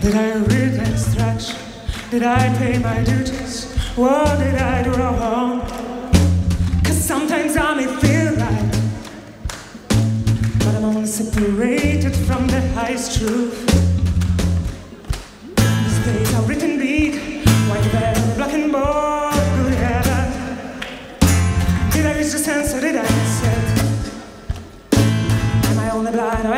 Did I read the instruction? Did I pay my duties? What did I do wrong? Cause sometimes I may feel right, but I'm only separated from the highest truth. These days are written big, white there on the black and board. Good heaven, did I reach the sense or did I miss it? Am I only blind or